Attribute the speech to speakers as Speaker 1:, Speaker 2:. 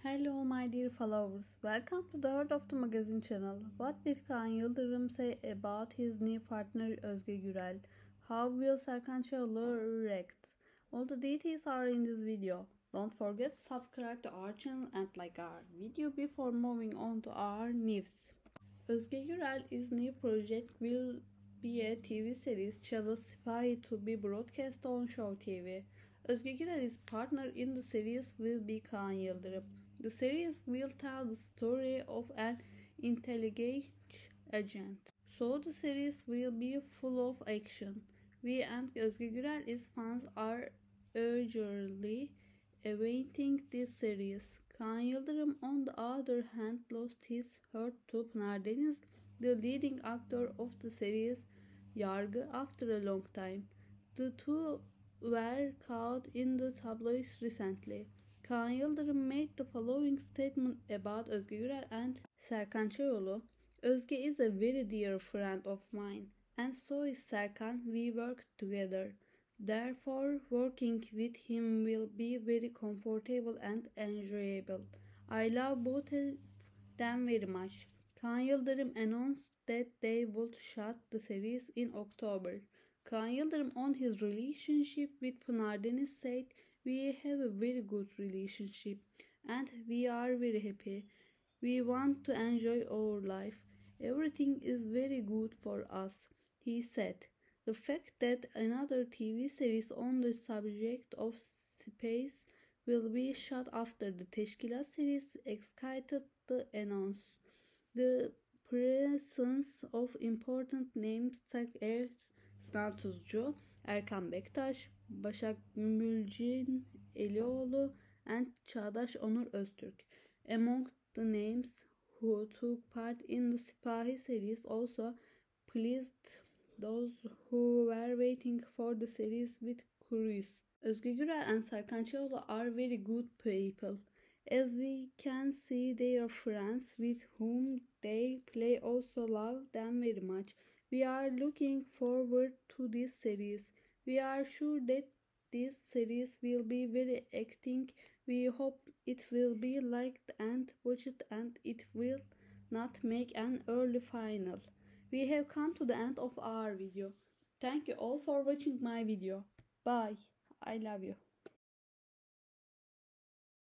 Speaker 1: Hello my dear followers, welcome to the Heart of the Magazine channel. What did Kaan Yıldırım say about his new partner Özge Gürel? How will Serkan Çağlar react? All the details are in this video. Don't forget to subscribe to our channel and like our video before moving on to our news. Özge Gürel's new project will be a TV series Çalı Sipahi to be broadcast on Show TV. Özge Gürel's partner in the series will be Kaan Yıldırım. The series will tell the story of an intelligence agent. So the series will be full of action. We and Özge Gürel's fans are eagerly awaiting this series. Kaan Yıldırım, on the other hand, lost his heart to Pınar Deniz, the leading actor of the series Yargı, after a long time. The two were caught in the tabloids recently. Kaan Yıldırım made the following statement about Özge Gürel and Serkan Çağlar. Özge is a very dear friend of mine, and so is Serkan. We work together. Therefore, working with him will be very comfortable and enjoyable. I love both of them very much. Kaan Yıldırım announced that they would shoot the series in October. Kaan Yıldırım, on his relationship with Pınar Deniz, said, "We have a very good relationship and we are very happy. We want to enjoy our life. Everything is very good for us," he said. The fact that another TV series on the subject of space will be shot after the Teşkilat series excited the announce. The presence of important names such as Sinan Tuzcu, Erkan Bektaş, Başak Mülcin Elioğlu, and Çağdaş Onur Öztürk among the names who took part in the Sipahi series also pleased those who were waiting for the series with curiosity. Özge Gürel and Serkan Çağlar are very good people. As we can see, their friends with whom they play also love them very much. We are looking forward to this series. We are sure that this series will be very acting. We hope it will be liked and watched and it will not make an early final. We have come to the end of our video. Thank you all for watching my video. Bye. I love you.